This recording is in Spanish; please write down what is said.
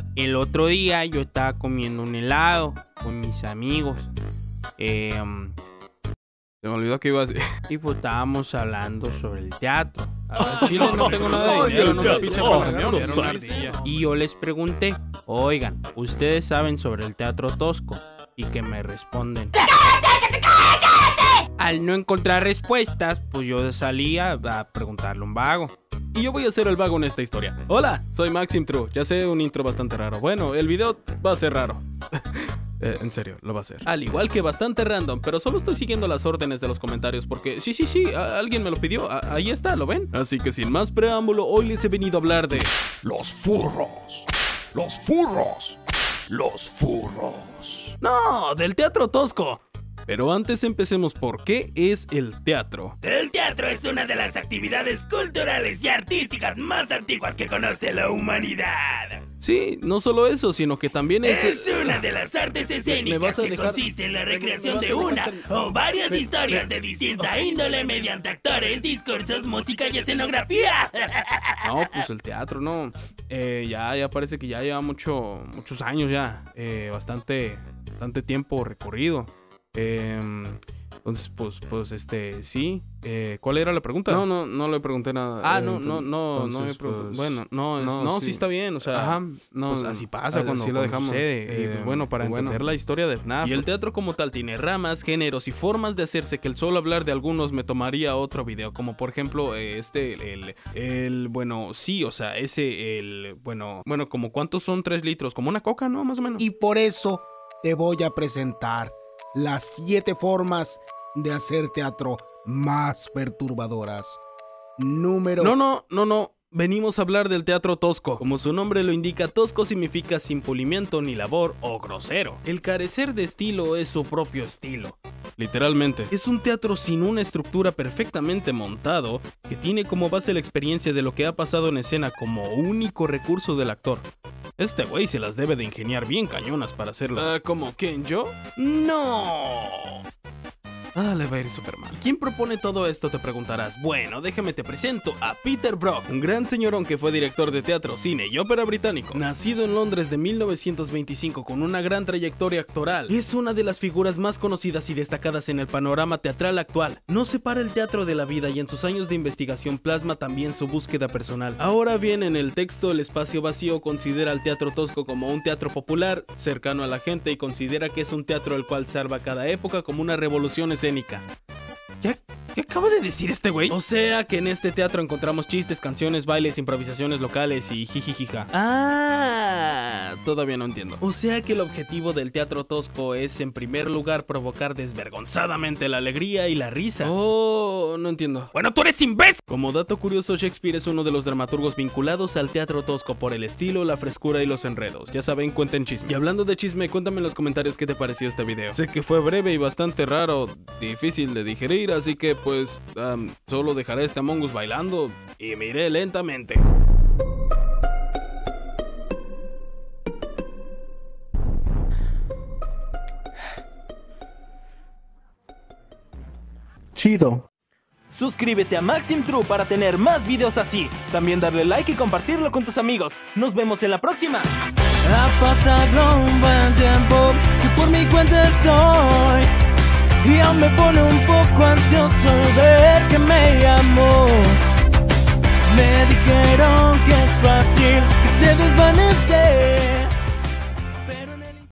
el otro día yo estaba comiendo un helado con mis amigos. Se me olvidó que iba a decir. Y pues estábamos hablando sobre el teatro. A Chile no tengo nada de dinero, no me ficha para la reunión, era una ardilla. Y yo les pregunté, oigan, ¿ustedes saben sobre el teatro tosco? Y que me responden. Al no encontrar respuestas, pues yo salía a preguntarle a un vago. Y yo voy a ser el vago en esta historia. Hola, soy Maxim True. Ya sé, un intro bastante raro. Bueno, el video va a ser raro. En serio, lo va a ser. Al igual que bastante random, pero solo estoy siguiendo las órdenes de los comentarios porque sí, alguien me lo pidió. Ahí está, ¿lo ven? Así que sin más preámbulo, hoy les he venido a hablar de... Los furros. Los furros. Los furros. No, del teatro tosco. Pero antes empecemos por ¿qué es el teatro? El teatro es una de las actividades culturales y artísticas más antiguas que conoce la humanidad. Sí, no solo eso, sino que también es una de las artes escénicas que consiste en la recreación de una o varias historias de distinta índole mediante actores, discursos, música y escenografía. No, pues el teatro, no. Ya parece que ya lleva muchos años ya. Bastante tiempo recorrido. Entonces, sí. ¿Cuál era la pregunta? No le pregunté nada. No me pregunté. Pues, bueno, sí está bien, o sea. Ajá, pues así pasa cuando lo dejamos. Sucede. Y pues bueno, para entender la historia de FNAF. Y el teatro como tal tiene ramas, géneros y formas de hacerse que el solo hablar de algunos me tomaría otro video. Como por ejemplo, bueno, como ¿cuántos son 3 litros? Como una coca, ¿no? Más o menos. Y por eso te voy a presentar las 7 formas de hacer teatro más perturbadoras. Número... No. Venimos a hablar del teatro tosco. Como su nombre lo indica, tosco significa sin pulimiento ni labor o grosero. El carecer de estilo es su propio estilo. Literalmente. Es un teatro sin una estructura perfectamente montado, que tiene como base la experiencia de lo que ha pasado en escena como único recurso del actor. Este güey se las debe de ingeniar bien cañonas para hacerlo. ¿Cómo quién, yo? ¡No! Le va a ir súper mal. ¿Quién propone todo esto? Te preguntarás. Bueno, déjame te presento a Peter Brook, un gran señorón que fue director de teatro, cine y ópera británico. Nacido en Londres de 1925 con una gran trayectoria actoral, es una de las figuras más conocidas y destacadas en el panorama teatral actual. No separa el teatro de la vida y en sus años de investigación plasma también su búsqueda personal. Ahora bien, en el texto El espacio vacío considera al teatro tosco como un teatro popular, cercano a la gente y considera que es un teatro el cual salva cada época como una revolución escénica. ¿Qué acaba de decir este güey? O sea que en este teatro encontramos chistes, canciones, bailes, improvisaciones locales y jijijija. Todavía no entiendo. O sea que el objetivo del teatro tosco es en primer lugar provocar desvergonzadamente la alegría y la risa. Oh, no entiendo. Bueno, tú eres imbécil. Como dato curioso, Shakespeare es uno de los dramaturgos vinculados al teatro tosco por el estilo, la frescura y los enredos. Ya saben, cuenten chisme. Y hablando de chisme, cuéntame en los comentarios qué te pareció este video. Sé que fue breve y bastante raro, difícil de digerir, así que pues solo dejaré este Among Us bailando y me iré lentamente. Chido. Suscríbete a Maxim True para tener más videos así. También darle like y compartirlo con tus amigos. Nos vemos en la próxima. Ha pasado un buen tiempo que por mi cuenta estoy y aún me pone un poco ansioso ver que me llamó. Me dijeron que es fácil, que se desvanece.